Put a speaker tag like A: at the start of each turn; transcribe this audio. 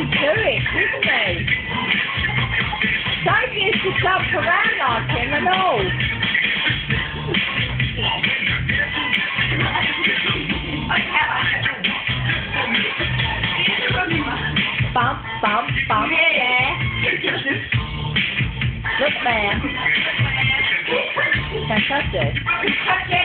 A: to it, didn't they? They used to jump around like him and all. Bump, bump, bump. Yeah. Look there. Fantastic.